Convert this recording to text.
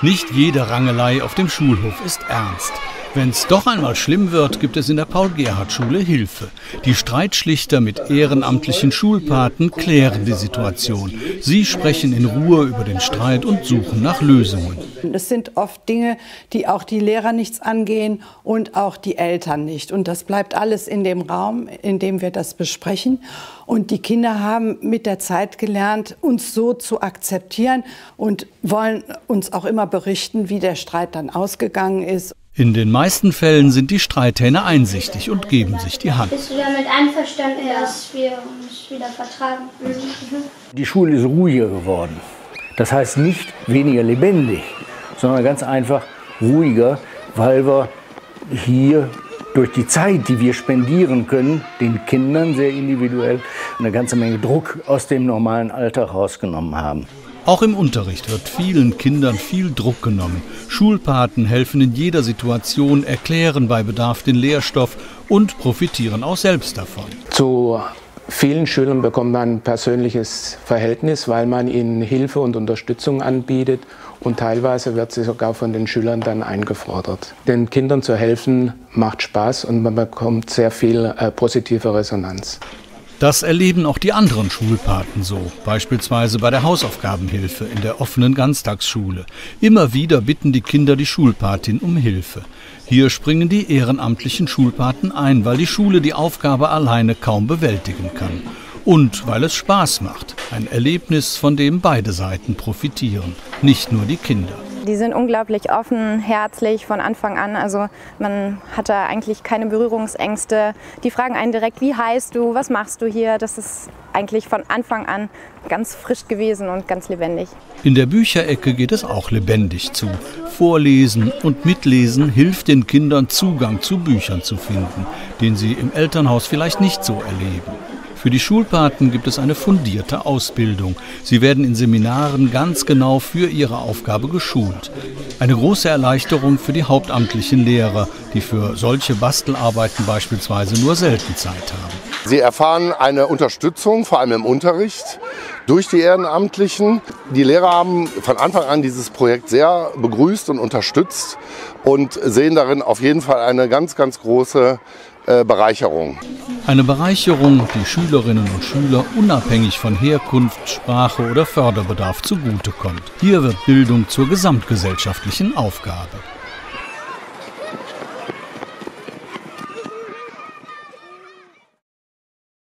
Nicht jede Rangelei auf dem Schulhof ist ernst. Wenn es doch einmal schlimm wird, gibt es in der Paul-Gerhardt-Schule Hilfe. Die Streitschlichter mit ehrenamtlichen Schulpaten klären die Situation. Sie sprechen in Ruhe über den Streit und suchen nach Lösungen. Es sind oft Dinge, die auch die Lehrer nichts angehen und auch die Eltern nicht. Und das bleibt alles in dem Raum, in dem wir das besprechen. Und die Kinder haben mit der Zeit gelernt, uns so zu akzeptieren und wollen uns auch immer berichten, wie der Streit dann ausgegangen ist. In den meisten Fällen sind die Streithähne einsichtig und geben sich die Hand. Bist du damit einverstanden, dass wir uns wieder vertragen? Die Schule ist ruhiger geworden. Das heißt nicht weniger lebendig, sondern ganz einfach ruhiger, weil wir hier durch die Zeit, die wir spendieren können, den Kindern sehr individuell eine ganze Menge Druck aus dem normalen Alltag rausgenommen haben. Auch im Unterricht wird vielen Kindern viel Druck genommen. Schulpaten helfen in jeder Situation, erklären bei Bedarf den Lehrstoff und profitieren auch selbst davon. Zu vielen Schülern bekommt man ein persönliches Verhältnis, weil man ihnen Hilfe und Unterstützung anbietet und teilweise wird sie sogar von den Schülern dann eingefordert. Den Kindern zu helfen macht Spaß und man bekommt sehr viel positive Resonanz. Das erleben auch die anderen Schulpaten so, beispielsweise bei der Hausaufgabenhilfe in der offenen Ganztagsschule. Immer wieder bitten die Kinder die Schulpatin um Hilfe. Hier springen die ehrenamtlichen Schulpaten ein, weil die Schule die Aufgabe alleine kaum bewältigen kann. Und weil es Spaß macht, ein Erlebnis, von dem beide Seiten profitieren, nicht nur die Kinder. Die sind unglaublich offen, herzlich von Anfang an. Also man hat da eigentlich keine Berührungsängste. Die fragen einen direkt, wie heißt du, was machst du hier? Das ist eigentlich von Anfang an ganz frisch gewesen und ganz lebendig. In der Bücherecke geht es auch lebendig zu. Vorlesen und Mitlesen hilft den Kindern, Zugang zu Büchern zu finden, den sie im Elternhaus vielleicht nicht so erleben. Für die Schulpaten gibt es eine fundierte Ausbildung. Sie werden in Seminaren ganz genau für ihre Aufgabe geschult. Eine große Erleichterung für die hauptamtlichen Lehrer, die für solche Bastelarbeiten beispielsweise nur selten Zeit haben. Sie erfahren eine Unterstützung, vor allem im Unterricht, durch die Ehrenamtlichen. Die Lehrer haben von Anfang an dieses Projekt sehr begrüßt und unterstützt und sehen darin auf jeden Fall eine ganz, ganz große Bereicherung. Eine Bereicherung, die Schülerinnen und Schüler unabhängig von Herkunft, Sprache oder Förderbedarf zugutekommt. Hier wird Bildung zur gesamtgesellschaftlichen Aufgabe.